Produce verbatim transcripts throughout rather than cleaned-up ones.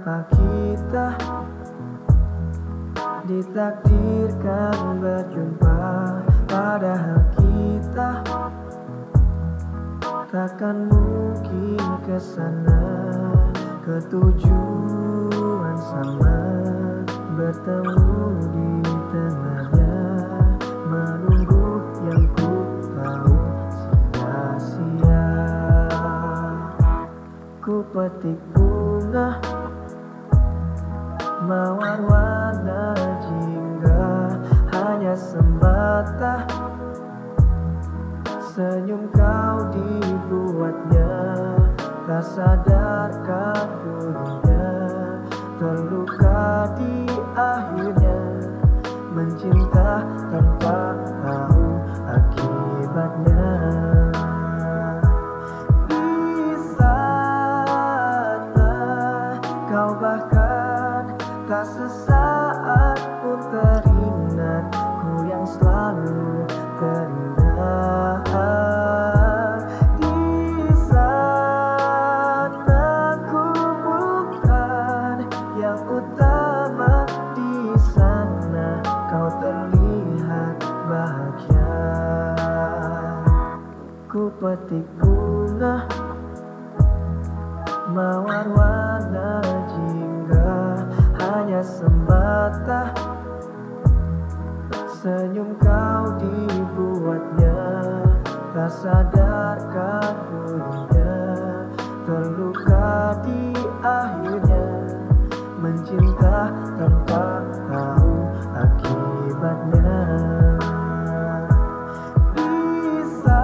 Mengapa kita ditakdirkan berjumpa, padahal kita takkan mungkin kesana. Ketujuan sama, bertemu di tengahnya, menunggu yang ku tahu sia-sia. Ku petik bunga mawar warna jingga, hanya sembata senyum kau dibuatnya. Tak sadarkan dirinya, terluka di akhirnya, mencinta tanpa tahu akibatnya. Di sana kau bahkan tak sesaat pun teringat, ku yang selalu teringat. Di sana ku bukan yang utama, di sana kau terlihat bahagia. Ku petik bunga mawar warna jingga, hanya sembata senyum kau dibuatnya. Tak sadarkan dirinya, terluka di akhirnya, mencinta tanpa tahu akibatnya. Di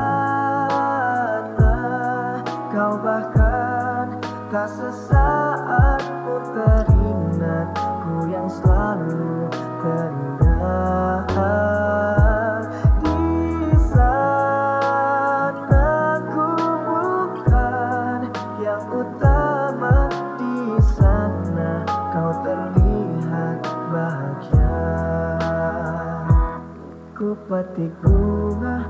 sana kau bahkan tak sesaat pun teringat, ku yang selalu teringat. Di sana ku bukan yang utama, di sana kau terlihat bahagia. Ku petik bunga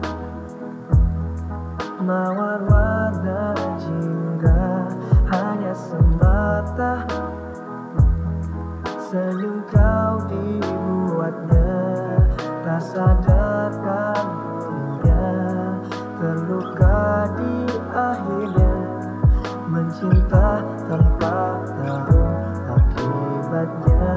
mawar warna jingga, hanya sembata senyum kau dibuatnya. Tak sadarkan dirinya, terluka di akhirnya, mencinta tanpa tahu akibatnya.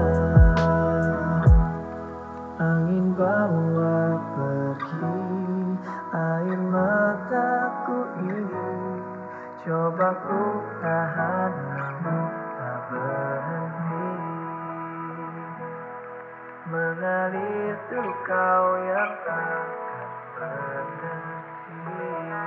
Angin bawa pergi air mataku ini, coba ku tahan namun tak berhenti, mengalir tuh kau yang takkan berhenti.